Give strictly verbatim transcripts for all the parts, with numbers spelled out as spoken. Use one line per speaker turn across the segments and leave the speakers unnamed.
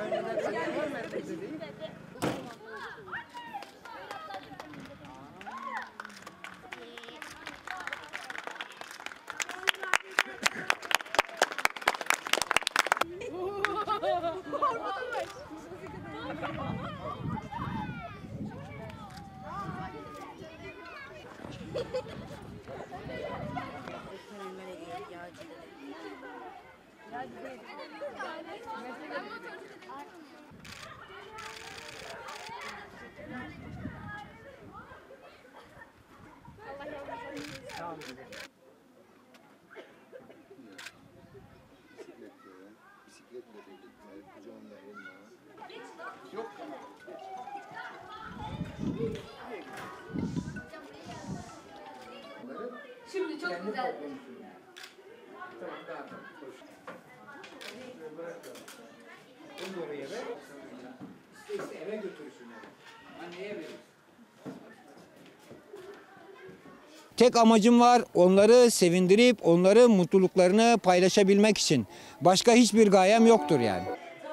Bisikletle birlikte, kucağında elma. Yok.
Şimdi çok güzel.
Tamam, daha tamam. Bunu oraya ver. İşte eve götürürsün yani. Anneye verirsin.
Tek amacım var, onları sevindirip onların mutluluklarını paylaşabilmek için. Başka hiçbir gayem yoktur yani.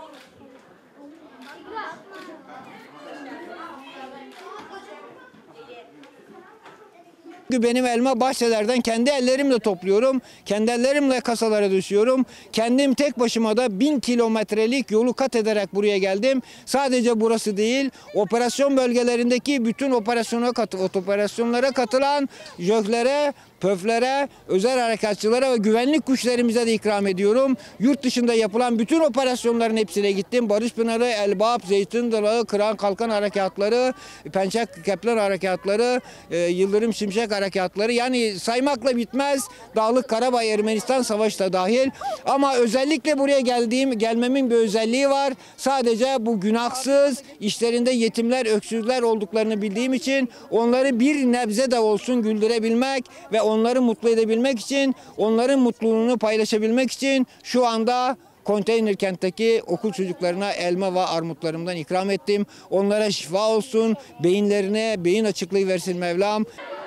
Benim elma bahçelerden kendi ellerimle topluyorum. Kendi ellerimle kasalara düşüyorum. Kendim tek başıma da bin kilometrelik yolu kat ederek buraya geldim. Sadece burası değil, operasyon bölgelerindeki bütün operasyona kat operasyonlara katılan JÖK'lere, PÖF'lere, özel harekatçılara ve güvenlik güçlerimize de ikram ediyorum. Yurt dışında yapılan bütün operasyonların hepsine gittim. Barış Pınarı, Elbap, Zeytin Dağı, Kıran Kalkan Harekatları, Pençe Kepler Harekatları, e, Yıldırım Şimşek Harekatları, yani saymakla bitmez. Dağlık Karabağ Ermenistan Savaşı da dahil. Ama özellikle buraya geldiğim, gelmemin bir özelliği var. Sadece bu günahsız, işlerinde yetimler, öksüzler olduklarını bildiğim için onları bir nebze de olsun güldürebilmek ve onları mutlu edebilmek için, onların mutluluğunu paylaşabilmek için şu anda konteyner kentteki okul çocuklarına elma ve armutlarımdan ikram ettim. Onlara şifa olsun, beyinlerine beyin açıklığı versin Mevlam.